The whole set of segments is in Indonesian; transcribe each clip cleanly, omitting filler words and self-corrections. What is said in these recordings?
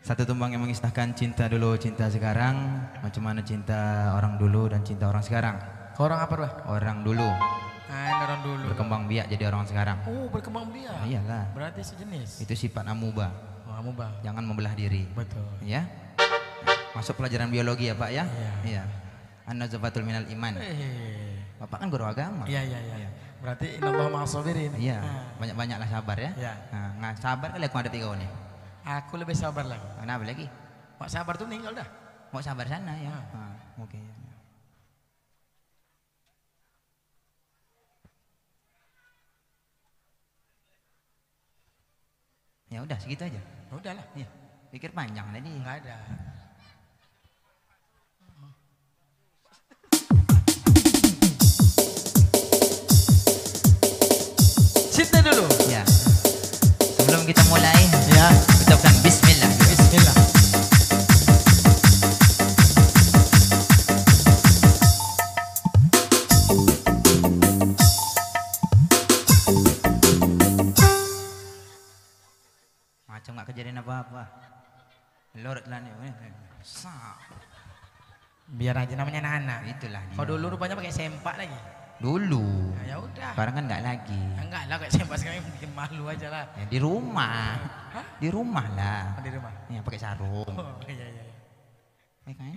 Satu tumbang yang mengisahkan cinta dulu, cinta sekarang. Macam mana cinta orang dulu dan cinta orang sekarang. Orang apa bah? Orang dulu. Orang dulu. Berkembang biak jadi orang sekarang. Oh, berkembang biak. Nah, iyalah. Berarti sejenis. Itu sifat amuba. Oh, amuba. Jangan membelah diri. Betul. Ya. Masuk pelajaran biologi ya Pak ya. Iya. Iya. An-nazafatul minal iman. Bapak kan guru agama. Iya. Berarti nambah ma'asobirin. Iya. Banyak-banyaklah sabar ya. Iya. Nah, nggak sabar kali aku hadapi kau nih. Aku lebih sabar lagi. Kenapa lagi? Mak sabar tuh meninggal dah. Mau sabar sana ya. Oke. Ya udah segitu aja. Udahlah. Iya. Pikir panjang tadi. Enggak ada. Cinta dulu. Ya. Sebelum kita mulai, Ya. ucapkan bismillah. Bismillah. Macam nggak kejadian apa-apa. Lorot lah nih. Biar aja namanya anak-anak. Itulah dia. Kalau dulu rupanya pakai sempak lagi. Dulu. Nah, ya udah. Sekarang kan nggak lagi. Enggak lah kayak sempak sekarang bikin malu aja lah. Ya, di rumah. Hah? Di rumah lah. Di rumah. Ya pakai sarung. Oh, iya. Ya kan?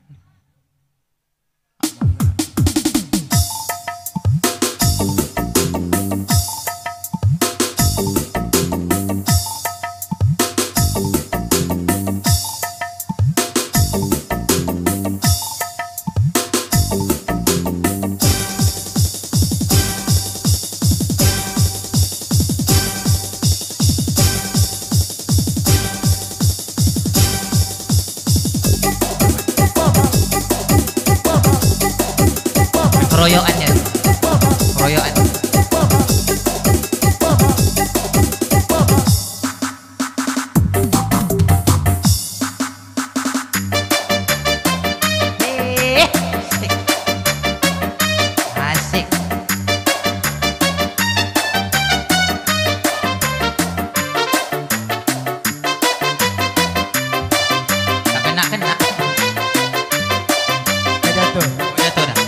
Keroyokannya. Keroyokan. Asik. Tak kena. Jatuh. Jatuh dah.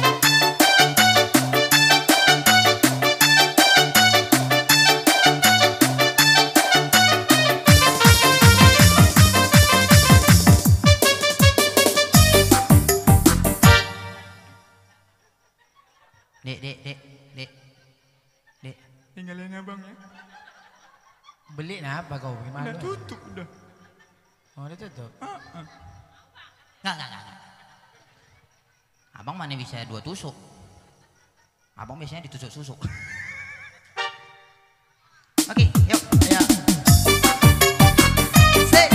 Dek. Tinggalin abang ya. Beli nah apa kau? Gimana? Udah tutup udah. Oh, udah tutup. Enggak. Abang mana bisa 2 tusuk? Abang biasanya ditusuk-susuk. Oke, yuk. Ya. Sik.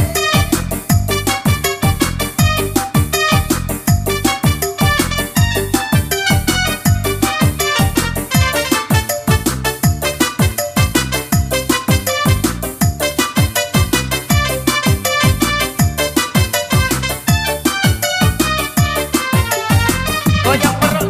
Goyang perut.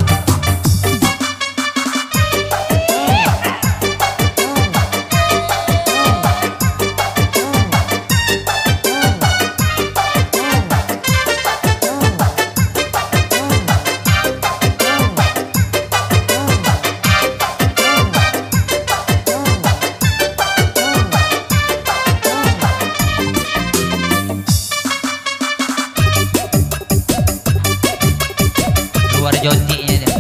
Keluar jontiknya dia.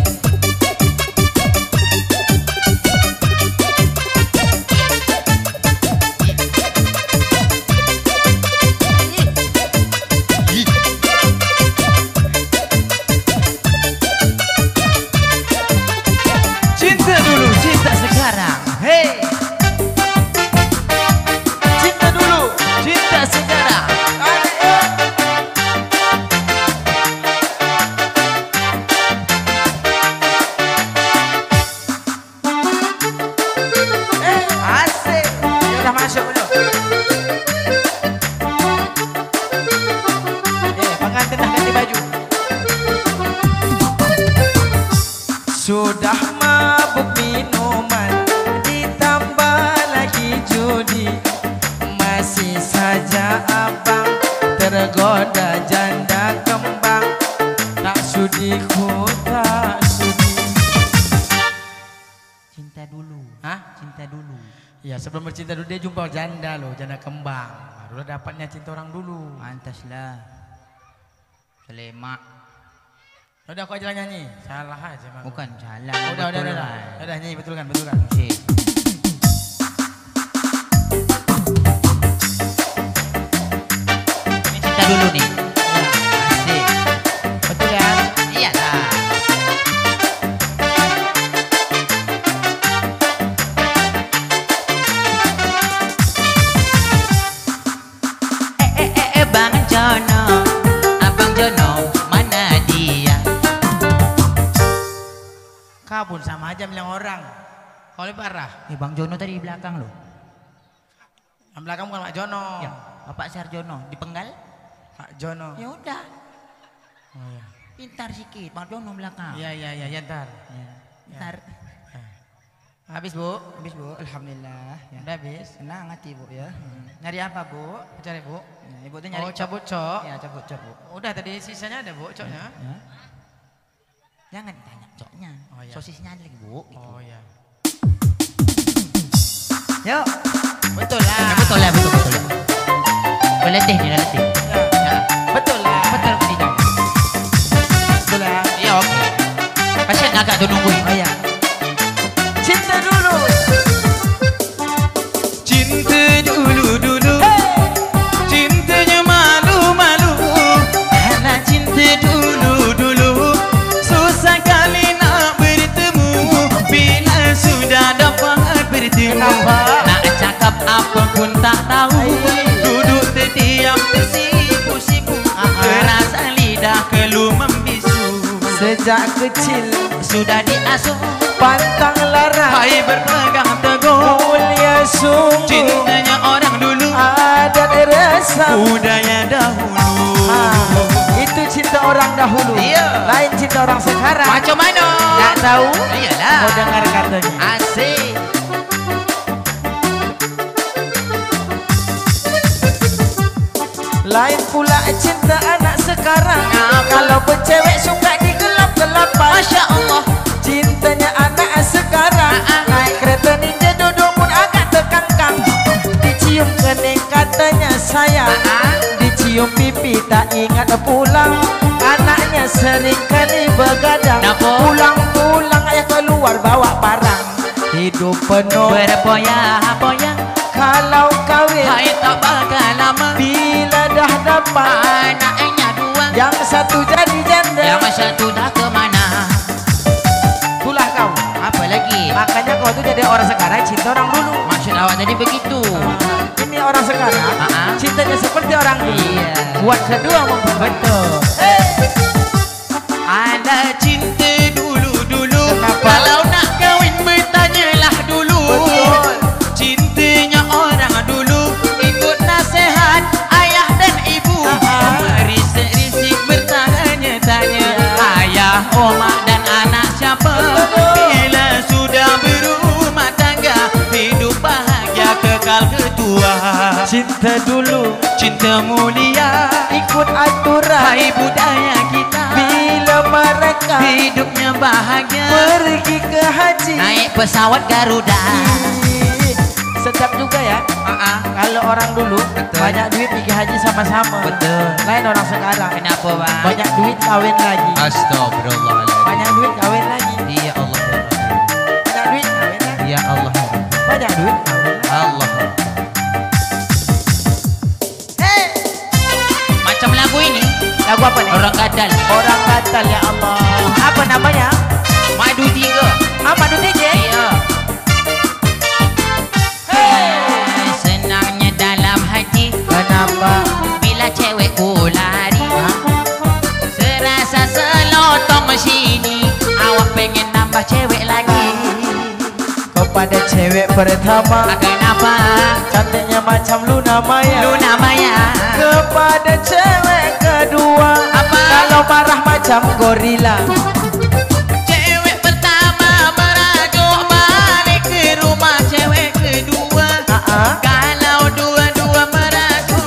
Cinta dulu, cinta sekarang. Hey. Cinta dulu, cinta sekarang. Asik. Dia udah masuk belum? Pengantin dah ganti baju. Sudah mabuk minuman, ditambah lagi judi, masih saja abang sebelum bercinta dulu dia jumpa janda loh, janda kembang. Barulah dapatnya cinta orang dulu. Pantaslah. Selemak. Udah aku aja nyanyi. Salah aja Mang. Bukan salah. Udah nyanyi betul kan, betul kan. Sip. Ini cinta dulu nih. Asik. Betul ya? Iyalah. Bang Jono, Abang Jono, mana dia? Kabun sama aja bilang orang. Kau lebih parah. Bang Jono tadi di belakang loh. Yang belakang bukan Pak Jono. Ya, Bapak Sarjono dipenggal. Pak Jono. Ya udah, Oh iya. pintar sikit, Bang Jono belakang. Iya ntar. Ya, pintar. Habis Bu? Habis Bu, alhamdulillah. Ya. Udah habis. Senang hati Bu ya. Nyari apa Bu? Cari Bu. Ya, Ibu tuh nyari Oh cabut cok. Ya cabut cok Bu. Udah tadi sisanya ada Bu coknya. Ya. Jangan tanya coknya. Oh, iya. Sosisnya aja lagi Bu. Gitu. Oh iya. Yuk. Betul lah. Ya, betul ya, betul. Letih nih, letih. Ya. Betul lah. Betul tidak? Betul lah. Iya oke. Pasien agak tuh nungguin. Oh iya. Cinta dulu. Cinta dulu cintanya malu-malu, Karena cinta dulu susah kali nak bertemu. Bila sudah dapat bertemu, nak cakap apa pun tak tahu. duduk terdiam tersipu-sipu, terasa lidah keluh membisu. Sejak kecil Sudah diasuh pantang larang. Hai berpegang teguh, Mulia sungguh. cintanya orang dulu, Adat rasa. budaya dahulu. Itu cinta orang dahulu. Iya. Lain cinta orang sekarang. macam mana? Nggak tahu. Iyalah. Kau dengar katanya. Asik. Lain pula cinta anak sekarang. Kalau bercewek suka digelap-gelapan. Masya Allah. Cintanya anak sekarang. Naik kereta ninja duduk pun agak terkangkang. Dicium kening katanya sayang. Dicium pipi tak ingat pulang. Anaknya sering kali begadang. Kenapa? Pulang-pulang ayah keluar bawa parang. Hidup penuh Berpoya-poya. kalau kawin. Hai tak bakal lama. Bila dah dapat Anaknya dua. yang satu jadi janda. Yang satu dah kemana? Itulah kau. Apa lagi? Makanya kau tuh jadi orang sekarang cinta orang dulu. Maksud awak tadi begitu. Ini orang sekarang cintanya seperti orang dulu. Iya. Buat kedua betul. Ada cinta dulu-dulu. Kenapa? Kalau nak kawin bertanyalah dulu. Betul. Cintanya orang dulu. Ikut nasihat ayah dan ibu. Merisik-risik bertanya-tanya. Ayah, omak dan anak siapa? Bila sudah berumah tangga, hidup bahagia kekal ketua. Cinta dulu Cinta mulia, ikut aturan. hai budaya kita. Bila mereka Hidupnya bahagia, pergi ke haji. naik pesawat Garuda. Ih, sedap juga ya. Kalau orang dulu banyak duit pergi haji sama-sama. Betul. Lain orang sekarang. Kenapa bang? Banyak duit kawin lagi. Astagfirullahaladzim. Banyak duit kawin lagi. Ya Allah. Banyak duit kawin lagi. Ya Allah. Banyak duit kawin lagi. Allah. Macam lagu ini, Lagu apa nih? orang gadal, Orang gatal ya Allah. Apa namanya? madu tiga. Apa itu DJ? Iya. Senangnya dalam hati Kenapa? bila cewekku lari. Serasa selotong sini, awak pengen nambah cewek lagi. Kepada cewek pertama Kenapa? cantiknya macam Luna Maya. Luna Maya. Kepada cewek kedua Apa? kalau marah macam gorila. Cewek pertama merajuk balik ke rumah cewek kedua. Kalau dua-dua merajuk.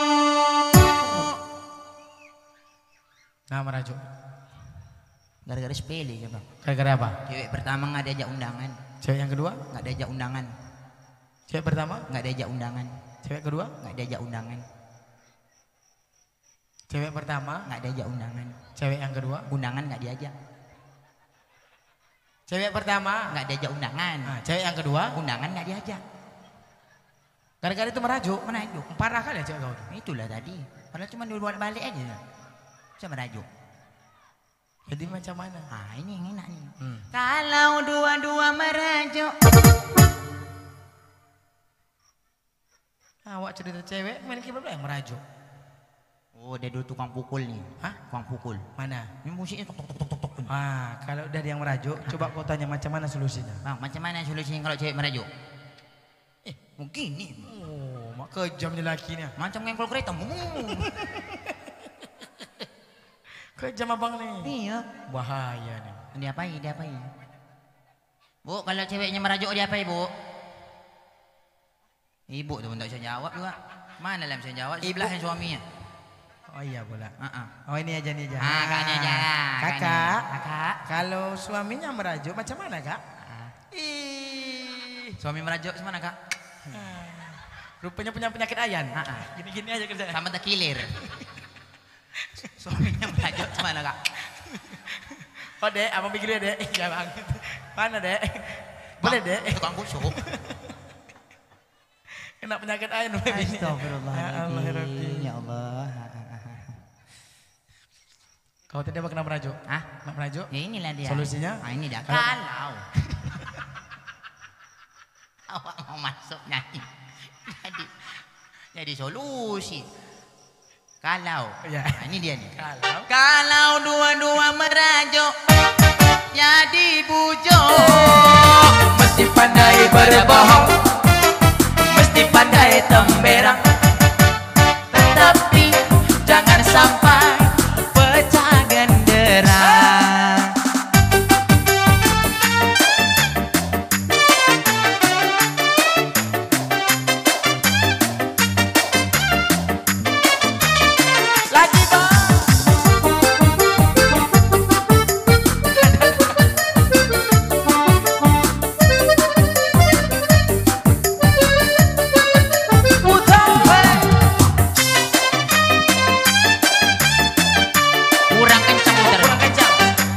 Nah merajuk. Gara-gara Gara-gara sepele ya bang. Gara-gara apa? Cewek pertama nggak diajak undangan. Cewek yang kedua? Nggak diajak undangan. Cewek pertama? Nggak diajak undangan. Cewek kedua? Nggak diajak undangan. Cewek pertama? Nggak diajak undangan. Cewek yang kedua? Undangan nggak diajak. Cewek pertama? Nggak diajak undangan. Nah, cewek yang kedua? Undangan nggak diajak. Gara-gara itu merajuk? Merajuk. Parah kali ya cewek kau tuh. Itulah tadi. Padahal cuma dibuat balik aja. Bisa merajuk. Jadi macam mana? Ah ini yang enak nih. Kalau dua-dua merajuk. Awak cerita cewek main keyboard yang merajuk. Oh dia dulu tukang pukul nih. Hah? Tukang pukul. Mana? Ini musiknya tok tok tok tok tok. Ah, kalau udah yang merajuk, coba kau tanya macam mana solusinya. Bang, macam mana solusinya kalau cewek merajuk? Mungkin nih. Oh, mak kejam ni laki ni. Macam ngengkol kereta. Kejam abang ni. Iya. Bahaya ni. Dia apain, dia apain. Bu, kalau ceweknya merajuk dia apain, Bu? Ibu tu pun tak bisa jawab juga. Mana lah bisa jawab? Sebelah yang suaminya. Oh iya pula. Uh-uh. Oh ini aja nih aja. Kakaknya aja. Kakak. Kakak. Kalau suaminya merajuk macam mana kak? Ih. Suami merajuk semana kak? Rupanya punya penyakit ayan. Gini-gini aja kerjanya. Sama tak kilir. Suaminya merajuk semana kak? Oh dek, abang pikir dek. Ya bang. Mana dek? Boleh dek. Tukang busuk. Kena penyakit ayan. Astagfirullahaladzim. Ya Allah. Kau tadi apa kena merajuk? Hah? Kena merajuk? Ya inilah dia. Solusinya? Ah ini dah. Kalau awak mau masuk nyanyi. Jadi solusi. Kalau. Ya. Nah, ini dia nih. Kalau dua-dua merajuk jadi bujuk. mesti pandai berbohong, mesti pandai temberang, Tetapi jangan sampai pecah genderang. lagi bang. Kurang kencang putar. Kurang kencang.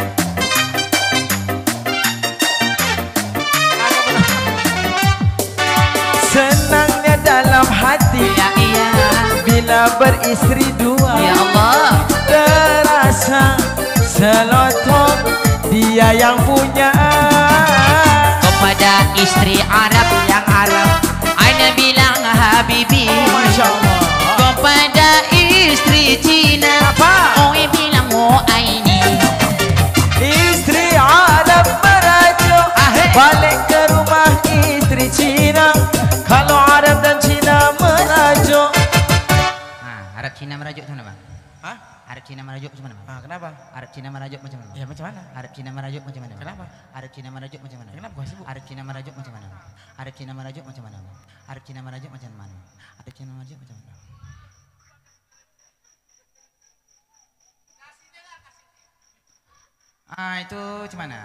Senangnya dalam hati Ya iya. bila beristri dua. Ya Allah. Terasa selotong dia yang punya. Kepada istri Arab yang Arab Ana bilang Habibi. Masya Allah. Kepada istri Cina Apa? Oi bilang oh Aini. Istri Arab merajuk balik ke rumah istri Cina. Kalau Arab dan Cina merajuk. Arab Cina merajuk macam mana bang? Hah? Arab Cina merajuk macam mana bang? Kenapa? Arab Cina merajuk macam mana bang? Ya macam mana? Arab Cina merajuk macam mana bang? Kenapa? Arab Cina merajuk macam mana? Kenapa kau sibuk? Arab Cina merajuk macam mana bang? Arab Cina merajuk macam mana bang? Arab Cina merajuk macam mana? Arab Cina merajuk macam mana? Itu macam mana?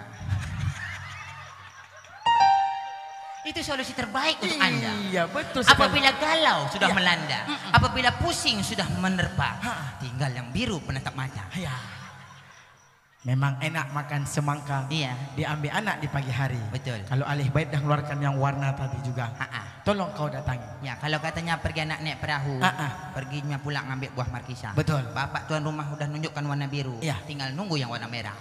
Itu solusi terbaik untuk Anda. Iya betul sekali. Apabila galau sudah Ya. melanda, apabila pusing sudah menerpa, tinggal yang biru penatap mata. Ya. Memang enak makan semangka. Iya. Diambil anak di pagi hari. Betul. Kalau alih baik dah keluarkan yang warna tadi juga. Tolong kau datangi. Ya, kalau katanya pergi anak naik perahu, perginya pulang ngambil buah markisa. Betul. Bapak tuan rumah udah nunjukkan warna biru, Iya. tinggal nunggu yang warna merah.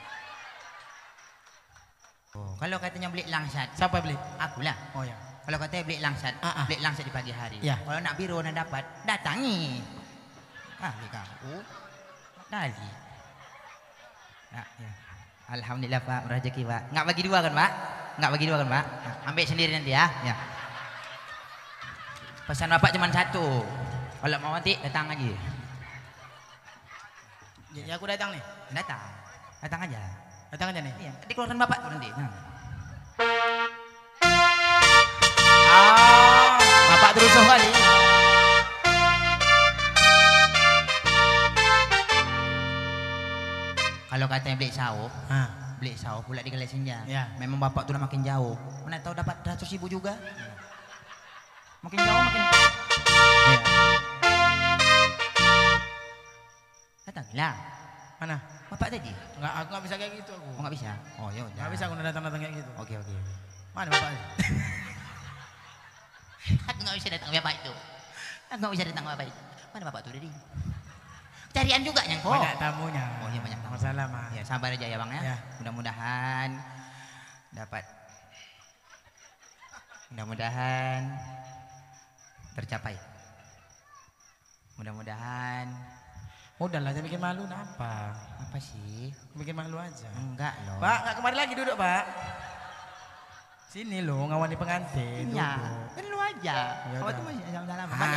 Oh, kalau katanya beli langsat, Siapa beli? akulah. Oh ya. Kalau katanya beli langsat, beli langsat di pagi hari. Iya. Kalau nak biru nak dapat, datangi. Kali kau, kali. Ya. Alhamdulillah Pak, rezeki Pak. Nggak bagi dua kan Pak? Nggak bagi dua kan Pak? Nah, ambil sendiri nanti ya. Ya. Pesan Bapak cuma satu. Kalau mau nanti datang aja. Ya aku datang nih. Datang. Datang aja. Datang aja nih. Iya, dikeluarkan Bapak tuh nanti. Nah. Bapak terusuh kali. Kalau katanya beli sawah. Beli sawah pula di Galai Senja. Ya. Memang bapak tuh udah makin jauh. Mana tahu dapat 100.000 juga. Makin jauh makin. Ya. Datanglah. Mana? Bapak tadi? Enggak, aku nggak bisa kayak gitu aku. Oh nggak bisa. Oh ya udah. Nggak bisa aku datang-datang kayak gitu. Oke. Mana bapaknya? Aku nggak bisa datang bapak itu. Aku nggak bisa datang bapak itu. Mana bapak tuh tadi? Carian juga nyangkok. Banyak tamunya. Oh iya banyak tamu. Masalah mah. Ya sabar aja ya bang ya. Ya. Mudah-mudahan dapat. Mudah-mudahan tercapai. Mudah-mudahan. Udahlah, jangan bikin malu, apa? Apa sih? Bikin malu aja. Enggak loh. Pak, nggak kemari lagi duduk, Pak. Sini loh, ngawani pengantin. Iya, Duduk. kan lu aja. Ya Kau udah. tuh masih dalam balik.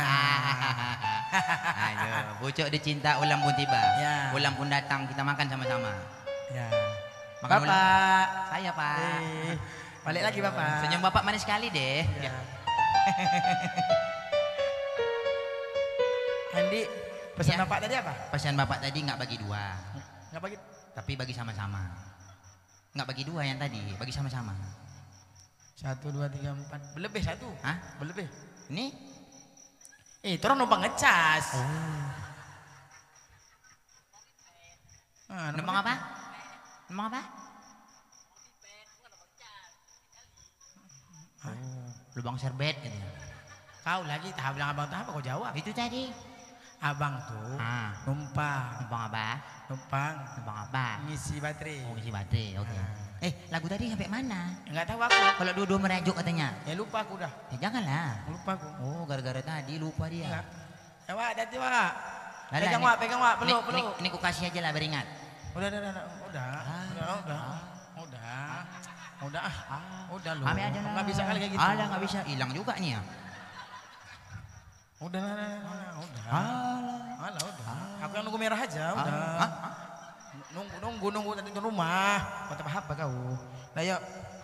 Ayo, pucuk dicinta ulang pun tiba. Ya. Ulang pun datang, kita makan sama-sama. Ya. Makan ulang. Bapak. Saya pak. Balik lagi, Bapak. Senyum bapak manis sekali deh. Ya. Andi, pesan Ya. Bapak tadi apa? Pesan bapak tadi nggak bagi dua, Nggak bagi. tapi bagi sama-sama. Nggak bagi dua yang tadi, bagi sama-sama. 1, 2, 3, 4. Berlebih 1. Hah? Berlebih. Ini? Itu orang numpang ngecas. Numpang apa? Numpang apa? Lubang serbet gitu. Kau lagi, tak bilang abang tuh apa kau jawab? Itu tadi. Abang tuh numpang. Numpang apa? Numpang Numpang apa? ngisi baterai. Oh, ngisi baterai. Oke. Lagu tadi sampai mana? Enggak tahu aku. Kalau dua-dua merajuk katanya. Ya lupa aku dah. Ya janganlah. Lupa aku. Oh, gara-gara tadi lupa dia. Enggak. Ya Wak, hati Wak. Lah, Pegang ini- Wak, pegang Wak, peluk, Ini, peluk. ini ku kasih aja lah beringat. Udah. Udah lu. Ambil aja lah. Enggak bisa kali kayak gitu. Alah, nggak bisa. Hilang juga nih ya. Udah. Alah, udah. Aku yang nunggu merah aja, udah. Nunggu tadi di rumah. Kau tak apa kau? Nah, yuk.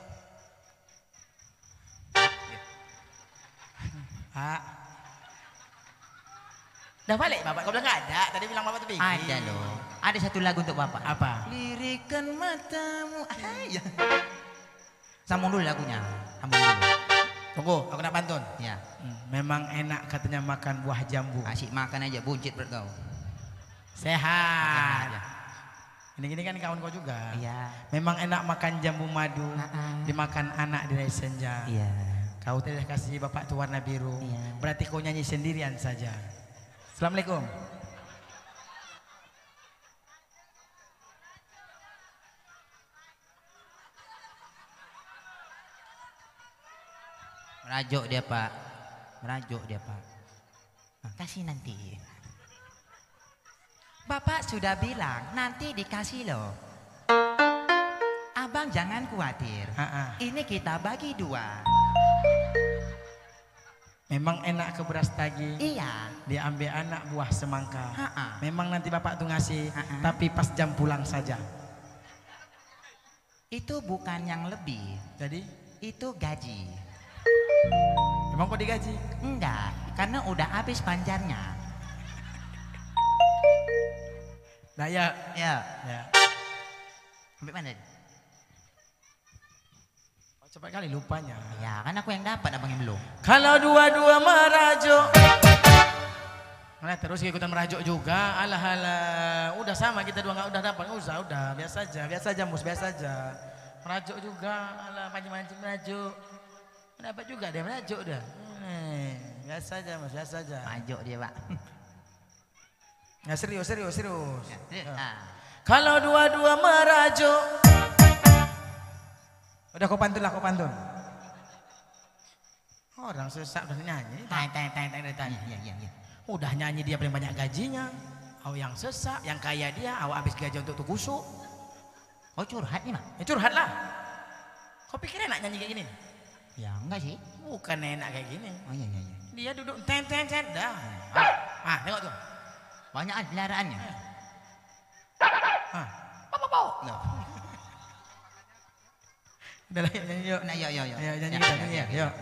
Udah balik Bapak, kau bilang nggak ada. Tadi bilang Bapak tuh bikin. Ada loh. Ada satu lagu untuk bapak. Apa? Lirikan matamu. Ya. Sambung dulu lagunya. Sambung dulu. Tunggu, aku nak pantun. Ya. Memang enak katanya makan buah jambu. Asyik makan aja, buncit perut kau. Sehat. Ya. Gini kan kawan kau juga. Iya. Memang enak makan jambu madu. Dimakan anak di senja. Iya. Kau tidak kasih bapak tuh warna biru. Iya. Berarti kau nyanyi sendirian saja. Assalamualaikum. Merajuk dia pak. Merajuk dia pak. Kasih nanti. Bapak sudah bilang nanti dikasih loh. Abang jangan khawatir. Ini kita bagi dua. Memang enak ke beras tagi. Iya. Diambil anak buah semangka. Ha-ha. Memang nanti bapak tuh ngasih. Ha-ha. Tapi pas jam pulang saja. Itu bukan yang lebih. Jadi Itu gaji. emang kau digaji? Enggak. Karena udah habis panjarnya. Nah ya. Ya. Ya. Sampai mana? Oh, cepat kali lupanya. Ya kan aku yang dapat abang yang belum. Kalau dua-dua merajuk. Nah, terus ikutan merajuk juga. Alah. Udah sama kita dua nggak udah dapat. Nggak usah, udah. Biasa aja mus, biasa aja. Merajuk juga. Alah, mancing-mancing merajuk. Dapat juga dia merajuk dah. Biasa aja mus, biasa aja. Maju dia pak. Nggak serius. Ah. Kalau dua-dua merajuk. Udah kau pantun lah, kau pantun. Orang sesak udah nyanyi. Tanya. Iya. Udah nyanyi dia paling banyak gajinya. Awak yang sesak, yang kaya dia, awak habis gaji untuk tuh kusuk. Oh curhat nih mak? Ya curhat lah. Kau pikir enak nyanyi kayak gini? Ya enggak sih. Bukan enak kayak gini. Oh iya. Dia duduk ten dah. Tengok tuh. Banyak peliharaannya. No. Udah lah, yuk nyanyi yuk. Nah, yo. Ayo, nyanyi kita, nyanyi ya. Yuk.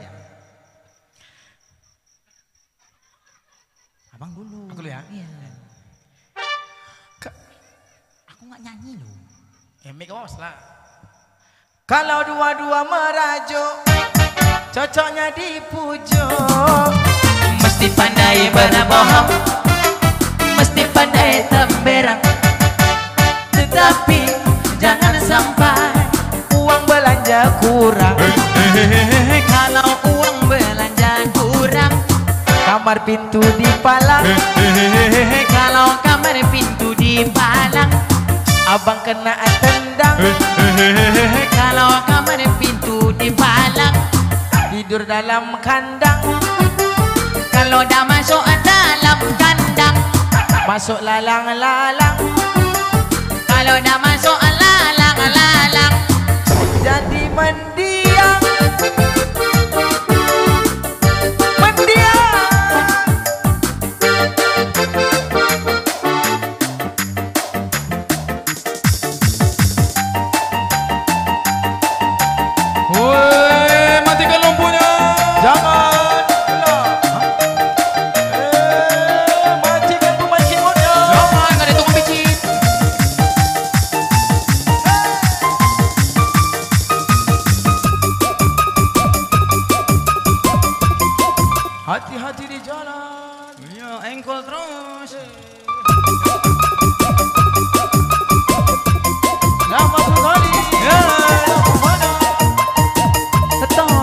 Abang dulu. Aku dulu ya? Iya. Aku nggak nyanyi loh. Mik awas lah. Kalau dua-dua merajuk, cocoknya di pujuk. Mesti pandai berbohong, mesti pandai temberang, tetapi jangan sampai uang belanja kurang. kalau uang belanja kurang, Kamar pintu dipalang, kalau kamar pintu dipalang, abang kena tendang. kalau kamar pintu dipalang, Tidur dalam kandang, kalau dah masuk dalam kandang, masuk lalang-lalang, kalau dah masuk lalang-lalang, jadi mendiang. Mendiang. Woi, matikan lampunya. Jangan lah. Majikan pemancing modal. jangan nggak ada tukang pijit. Hati-hati di jalan. Iya, engkol terus. Lama sekali. Ya. Mana? Betul.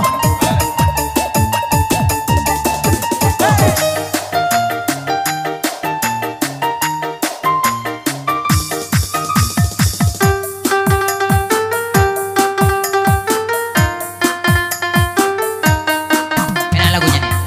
Mana lagunya nih?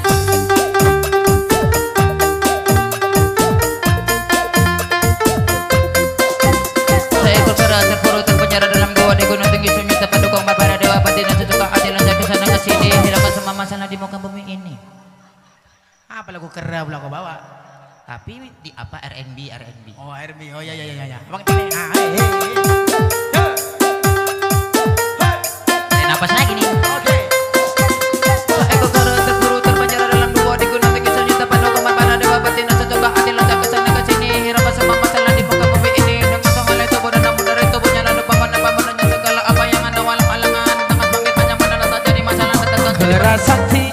Seekor kera terpuruk terpenjara dalam gua di gunung tinggi sunyi tempat dukung para dewa batin dan setukang adil dan ke sana ke sini hilangkan semua masalah di muka bumi ini. Apa lagu kera pula kau bawa? Tapi di apa R&B. Oh, RB. Oh ya ya ya ya. Abang ini. Saya napas lagi nih. Oke. Seekor kera terpuruk terpenjara dalam gua di gunung tinggi sunyi tempat dukung para dewa batin dan setukang adil dan ke sana ke sini hilangkan semua masalah di muka bumi ini dengan segala tubuh dan namun dari tubuhnya lalu paman-pamannya segala apa yang anda walang-alangan dengan bangkit panjang mana tak jadi masalah tertentu. Kera sakti.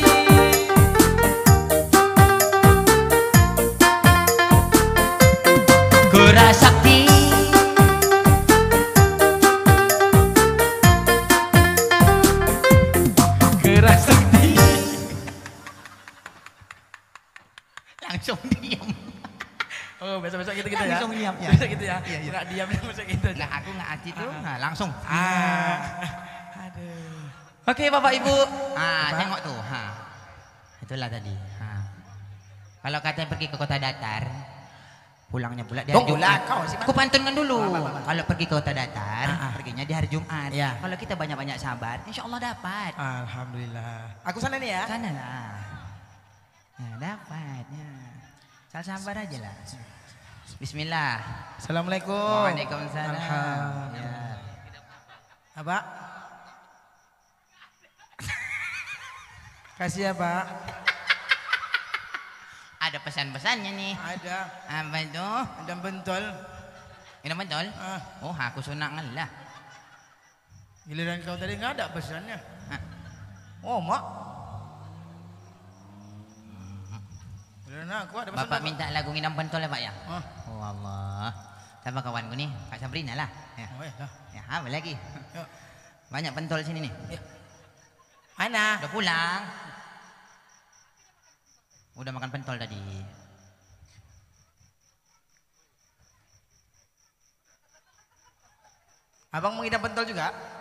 Kera sakti, Kera sakti. langsung diam. Oh, besok-besok gitu ya. Langsung diam, ya. Besok gitu ya. Iya, iya. Enggak diam besok gitu. Nah, aku nggak hati tuh, nah, langsung. Aduh. Oke, Bapak Ibu. Apa? Tengok tuh. Itulah tadi. Kalau katanya pergi ke kota datar, pulangnya pula di hari Tunggu Jumat. lah, kau sih, Aku pantunkan dulu. Apa. Kalau pergi ke kota datar, perginya di hari Jumat. Iya. Kalau kita banyak-banyak sabar, insya Allah dapat. Alhamdulillah. Aku sana nih ya. Sana lah. Nah, dapat. Ya. Sabar aja lah. Bismillah. Assalamualaikum. Waalaikumsalam. Alhamdulillah. Apa? Kasih ya, Pak. Ada pesan-pesannya nih. Ada. Apa itu? Ada bentol. Ini betul? Ah, Oh, aku sunang lah. giliran kau tadi nggak ada pesannya. Oh, mak. Giliran aku ada pesan. Bapak minta lagu nginam pentol ya, Pak ya? Ah. Oh Allah. Sama kawanku nih, Kak Sabrina lah. Ya. Oh, ya. Dah. Ya, apa lagi? Yuk. Banyak pentol sini nih. Ya. Ana. Udah pulang. Udah makan pentol tadi. Abang mengidam pentol juga?